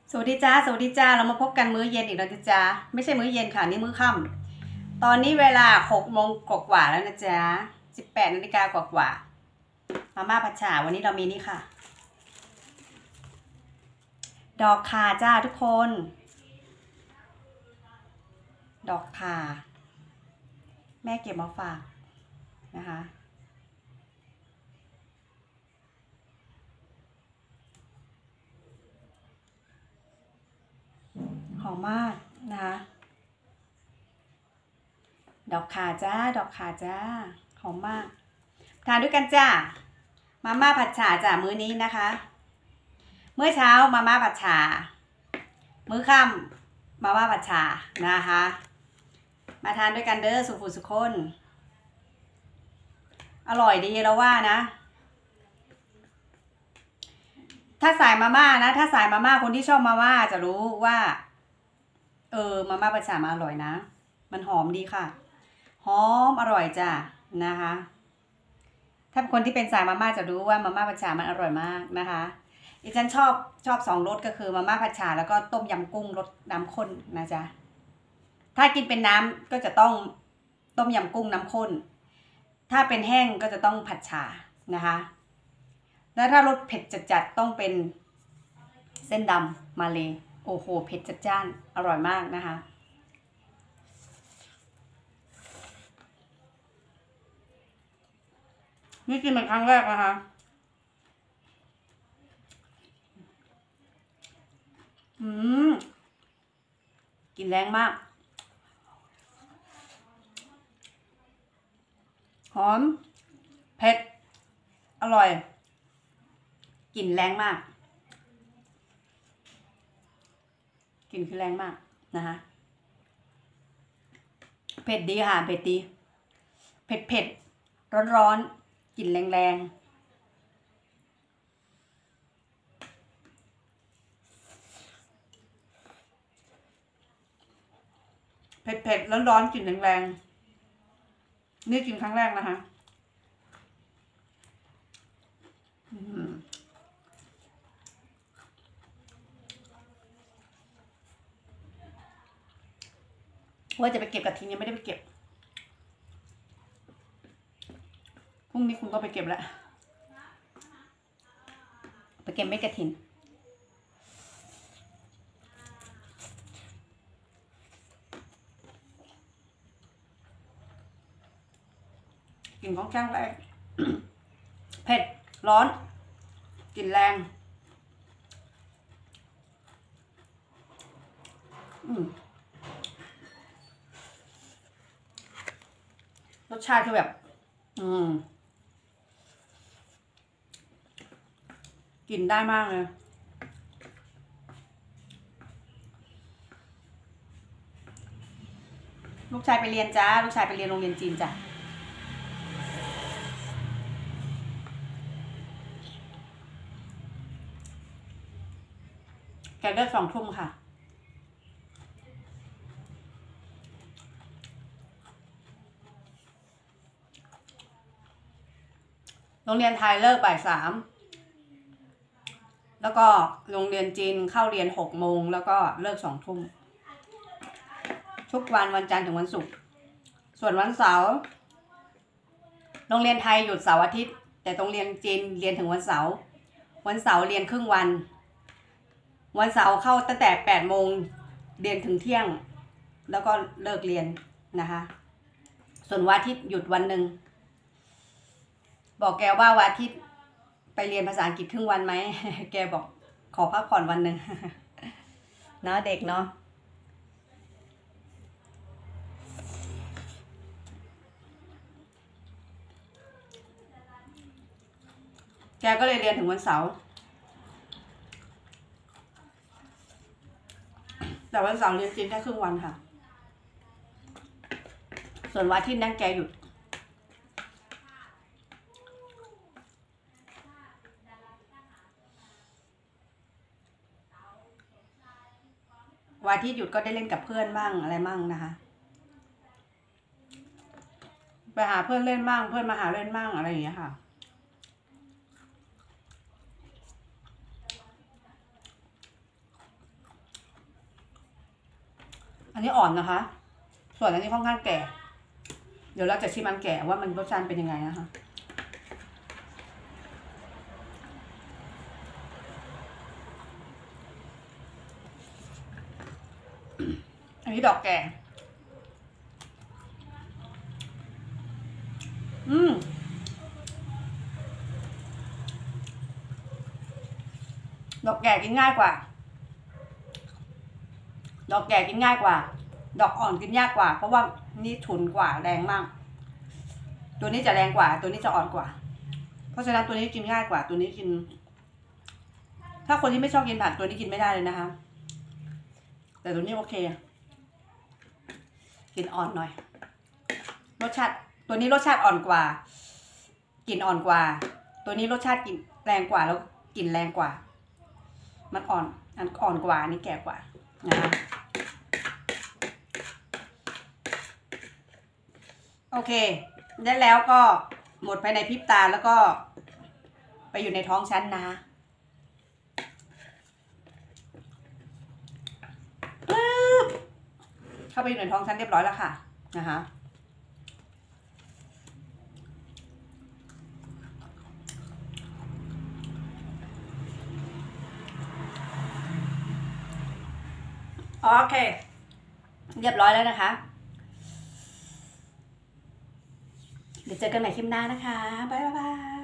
สวัสดีจ้าสวัสดีจ้าเรามาพบกันมื้อเย็นอีกแล้วจ้าไม่ใช่มื้อเย็นค่ะนี่มื้อค่ำตอนนี้เวลา6 โมงกว่าแล้วนะจ๊ะ18 นาฬิกากว่ามาม่าผัดฉ่าวันนี้เรามีนี่ค่ะดอกข่าจ้าทุกคนดอกข่าแม่เก็บมาฝากนะคะหอมมากนะคะดอกข่าจ้าดอกข่าจ้าหอมมากทานด้วยกันจ้ามาม่าผัดฉ่าจ้ามื้อนี้นะคะเมื่อเช้ามาม่าผัดฉ่ามื้อค่ำมาม่าผัดฉ่านะคะมาทานด้วยกันเด้อสุขุสุขคนอร่อยดีแล้วว่านะถ้าสายมาม่านะถ้าสายมาม่าคนที่ชอบมาม่าจะรู้ว่ามาม่าผัดฉ่ามาอร่อยนะมันหอมดีค่ะหอมอร่อยจ้ะนะคะถ้าคนที่เป็นสายมาม่าจะรู้ว่ามาม่าผัดฉ่ามันอร่อยมากนะคะดิฉันชอบ2 รสก็คือมาม่าผัดฉ่าแล้วก็ต้มยำกุ้งรสน้ำข้นนะจ๊ะถ้ากินเป็นน้ำก็จะต้องต้มยำกุ้งน้ำข้นถ้าเป็นแห้งก็จะต้องผัดฉ่านะคะแล้วถ้ารสเผ็ดจัดๆต้องเป็นเส้นดำมาเลยโอ้โหเผ็ดจัดจ้านอร่อยมากนะคะนี่กินเป็นครั้งแรกนะคะกินแรงมากหอมเผ็ดอร่อยกลิ่นแรงมากกลิ่นคือแรงมากนะคะเผ็ดดีค่ะเผ็ดดีเผ็ดร้อนกลิ่นแรงเผ็ดร้อนกลิ่นแรงนี่กินครั้งแรกนะคะว่าจะไปเก็บกระถิ่นยังไม่ได้ไปเก็บพรุ่งนี้คุณก็ไปเก็บแล้วไปเก็บไม่กระถิ่นกลิ่นของช่างแรงเผ็ดร้อนกลิ่นแรงรสชาติคือแบบกินได้มากเลยลูกชายไปเรียนจ้าลูกชายไปเรียนโรงเรียนจีนจ้ะแกเลิก2 ทุ่มค่ะโรงเรียนไทยเลิกบ่าย 3แล้วก็โรงเรียนจีนเข้าเรียน6 โมงแล้วก็เลิก2 ทุ่มทุกวันจันทร์ถึงวันศุกร์ส่วนวันเสาร์โรงเรียนไทยหยุดเสาร์อาทิตย์แต่โรงเรียนจีนเรียนถึงวันเสาร์เรียนครึ่งวันเสาร์เข้าตั้งแต่8 โมงเรียนถึงเที่ยงแล้วก็เลิกเรียนนะคะส่วนวันอาทิตย์หยุดวันหนึ่งบอกแกว่าวันอาทิตย์ไปเรียนภาษาอังกฤษครึ่งวันไหมแกบอกขอพักผ่อนวันหนึ่งเนาะเด็กเนาะแกก็เลยเรียนถึงวันเสาร์แต่วันเสาร์เรียนจีนแค่ครึ่งวันค่ะส่วนวันอาทิตย์นั่งแกหยุดวันอาทิตย์หยุดก็ได้เล่นกับเพื่อนบ้างอะไรบ้างนะคะไปหาเพื่อนเล่นบ้างเพื่อนมาหาเล่นบ้างอะไรอย่างเงี้ยค่ะอันนี้อ่อนนะคะ ส่วนอันนี้ค่อนข้างแก่ เดี๋ยวเราจะชิมอันแก่ว่ามันรสชาติเป็นยังไงนะคะอันนี้ดอกแก่ ดอกแก่กินง่ายกว่า ดอกแก่กินง่ายกว่า ดอกอ่อนกินยากกว่า เพราะว่านี่ฉุนกว่าแรงมาก ตัวนี้จะแรงกว่า ตัวนี้จะอ่อนกว่า เพราะฉะนั้นตัวนี้กินง่ายกว่า ตัวนี้กิน ถ้าคนที่ไม่ชอบกินผักตัวนี้กินไม่ได้เลยนะคะ แต่ตัวนี้โอเค กินอ่อนหน่อย รสชาติ ตัวนี้รสชาติอ่อนกว่า กลิ่นอ่อนกว่า ตัวนี้รสชาติกลิ่นแรงกว่าแล้วกลิ่นแรงกว่า มันอ่อน อันอ่อนกว่านี่แก่กว่านะคะโอเค ได้แล้วก็หมดไปในพริบตาแล้วก็ไปอยู่ในท้องฉันนะเข้าไปอยู่ในท้องฉันเรียบร้อยแล้วค่ะนะคะโอเค เรียบร้อยแล้วนะคะเดี๋ยวเจอกันใหม่คลิปหน้านะคะบ๊ายบาย